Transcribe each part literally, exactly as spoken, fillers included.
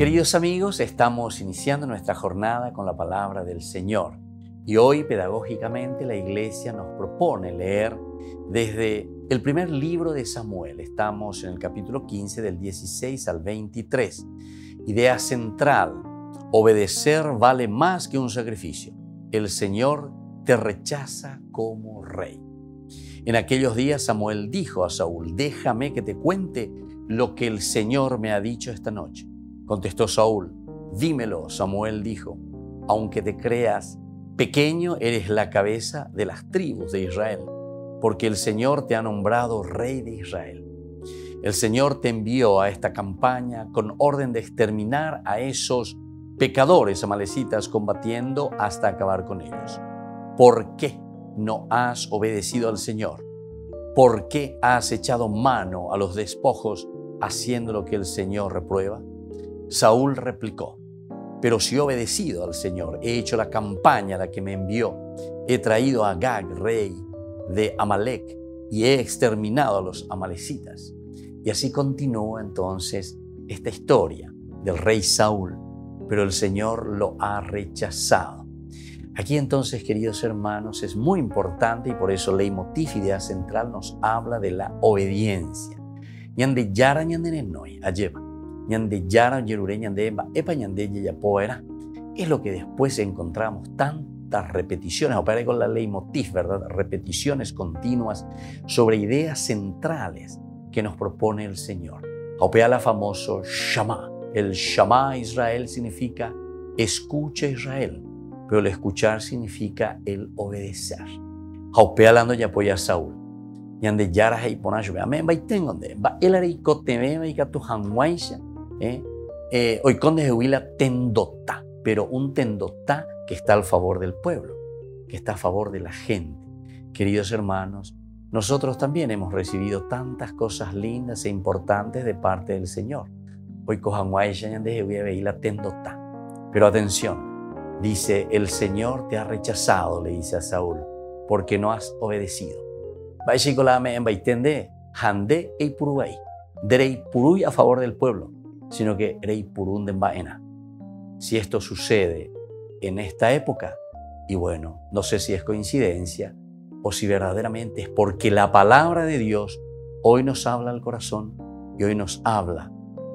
Queridos amigos, estamos iniciando nuestra jornada con la palabra del Señor y hoy pedagógicamente la Iglesia nos propone leer desde el primer libro de Samuel. Estamos en el capítulo quince del dieciséis al veintitrés. Idea central: obedecer vale más que un sacrificio. El Señor te rechaza como rey. En aquellos días Samuel dijo a Saúl: déjame que te cuente lo que el Señor me ha dicho esta noche. Contestó Saúl: dímelo. Samuel dijo: aunque te creas pequeño, eres la cabeza de las tribus de Israel, porque el Señor te ha nombrado rey de Israel. El Señor te envió a esta campaña con orden de exterminar a esos pecadores amalecitas, combatiendo hasta acabar con ellos. ¿Por qué no has obedecido al Señor? ¿Por qué has echado mano a los despojos, haciendo lo que el Señor reprueba? Saúl replicó: pero si he obedecido al Señor, he hecho la campaña a la que me envió, he traído a Agag, rey de Amalec, y he exterminado a los amalecitas. Y así continúa entonces esta historia del rey Saúl, pero el Señor lo ha rechazado. Aquí entonces, queridos hermanos, es muy importante, y por eso leitmotiv, idea central, nos habla de la obediencia. Ñande yara ñande nenoi ayeva. Ñande yara yerure ñande emba epa ñande yeyapoera. Es lo que después encontramos tantas repeticiones, opera con la leitmotiv, ¿verdad? Repeticiones continuas sobre ideas centrales que nos propone el Señor. Opera la famoso Shama. El Shama Israel significa escucha Israel, pero el escuchar significa el obedecer. Opera hablando ya apoya a Saúl. Ñande yara hay ponacho, amén, va y tengo de, va el aricote me va y que tu hanwaisha. Eh, eh, hoy conde de huila tendotá, pero un tendotá que está al favor del pueblo, que está a favor de la gente. Queridos hermanos, nosotros también hemos recibido tantas cosas lindas e importantes de parte del Señor. Hoy cojanguaisha ñande de huila tendotá. Pero atención, dice: el Señor te ha rechazado, le dice a Saúl, porque no has obedecido. Vaya con la me en baitende, hande e puruay, derei puruy a favor del pueblo, sino que rey purún de baena. Si esto sucede en esta época, y bueno, no sé si es coincidencia o si verdaderamente es porque la palabra de Dios hoy nos habla al corazón y hoy nos habla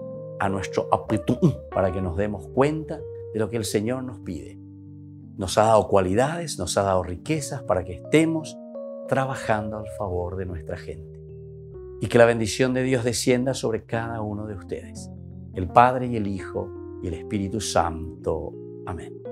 a nuestro apetú para que nos demos cuenta de lo que el Señor nos pide. Nos ha dado cualidades, nos ha dado riquezas para que estemos trabajando al favor de nuestra gente. Y que la bendición de Dios descienda sobre cada uno de ustedes, el Padre y el Hijo y el Espíritu Santo. Amén.